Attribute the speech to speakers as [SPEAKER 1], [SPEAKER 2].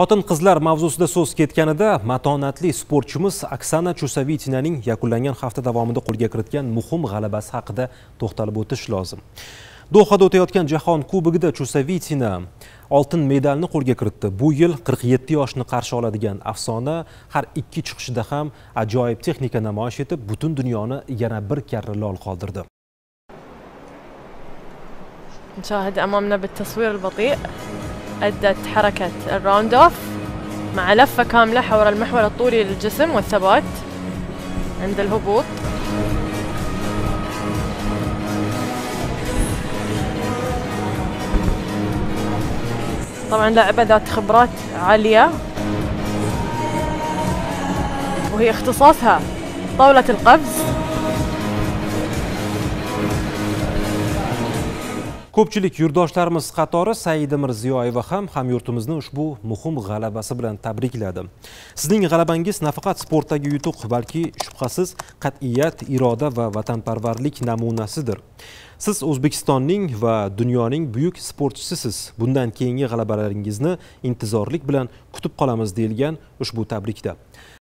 [SPEAKER 1] Xotin-qizlar mavzusida so'z ketganida matonatli sportchimiz Oksana Chusovitinaning yakunlangan hafta davomida qo'lga kiritgan muhim g'alabasi haqida to'xtalib o'tish lozim. Dohada o'tayotgan Jahon Kubogida Chusovitina oltin medalni qo'lga kiritdi. Bu yil 47 yoshni qarshi oladigan afsona har ikki chiqishida ham ajoyib texnika namoyish etib, butun dunyoni yana bir karra lol qoldirdi.
[SPEAKER 2] نشاهد أمامنا بالتصوير البطيء أدت حركة الراوند اوف مع لفة كاملة حول المحور الطولي للجسم والثبات عند الهبوط. طبعا لاعبة ذات خبرات عالية وهي اختصاصها طاولة القفز.
[SPEAKER 1] Ko'pchilik yurtdoshlarimiz qatori Saida Mirziyoyeva ham hamyurtimizni ushbu muhim g'alabasi bilan tabrikladi. Sizning g'alabangiz nafaqat sportdagi yutuq, balki shubhasiz qat'iyat, iroda va vatanparvarlik namunasidir. Siz O'zbekistonning va dunyoning buyuk sportchisiz. Bundan keyingi g'alabalaringizni intizorlik bilan kutib qolamiz deyilgan ushbu tabrikda.